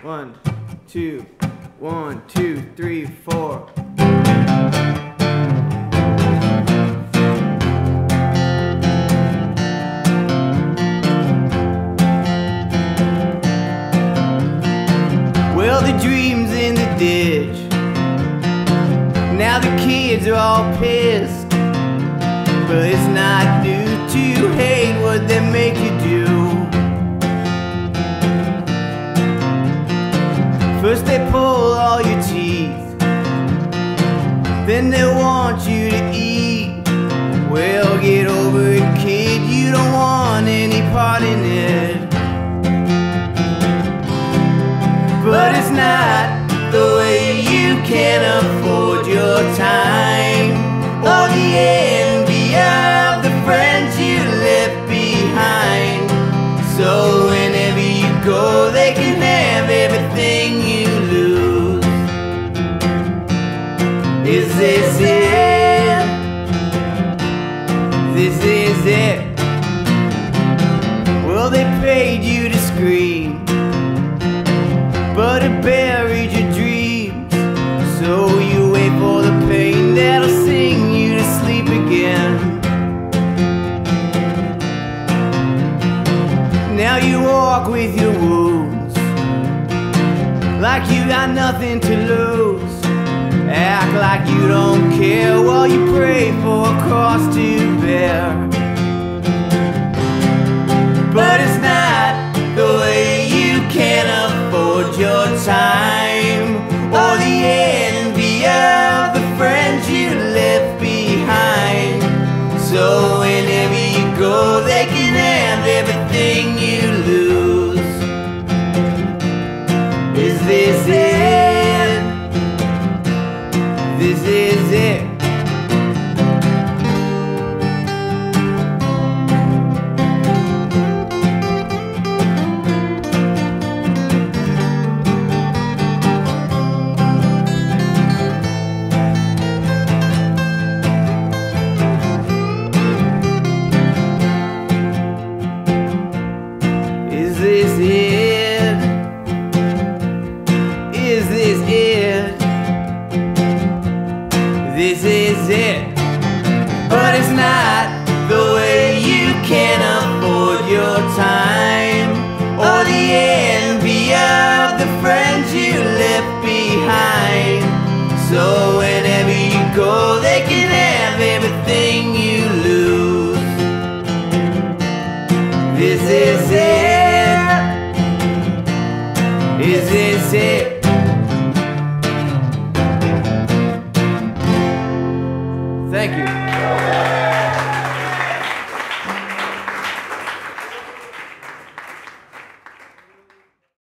1, 2, 1, 2, 3, 4. Well, the dream's in the ditch. Now the kids are all pissed, but it's not due to hate what they make you do. First they pull all your teeth, then they want you to eat. Well, get over it, kid, you don't want any part in it. But it's not the way you can afford your time, or the envy of the friends you left behind. So whenever you go, they can have everything you lose. Is this it? This is it. Well, they paid you to scream, but it buried your dreams. So you wait for the pain that'll sing you to sleep again. Now you walk with your wounds, like you got nothing to lose. Act like you don't care while you pray for a cross to bear. But it's not the way you can afford your time, or the envy of the friends you left behind. So whenever you go, they can have everything you lose. Is this it? This is it. Is this it? Is this it? This is it. But it's not the way you can afford your time, or the envy of the friends you left behind. So whenever you go, they can have everything you lose. This is it. Is this it? Thank you.